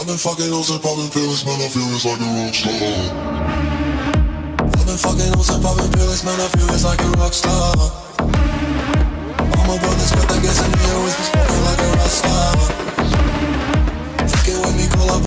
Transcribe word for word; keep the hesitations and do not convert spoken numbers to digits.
I've been fucking hoes and popping pills, man, I feel it's like a rock star. I've been fucking hoes and popping pills, man, I feel it's like a rock star.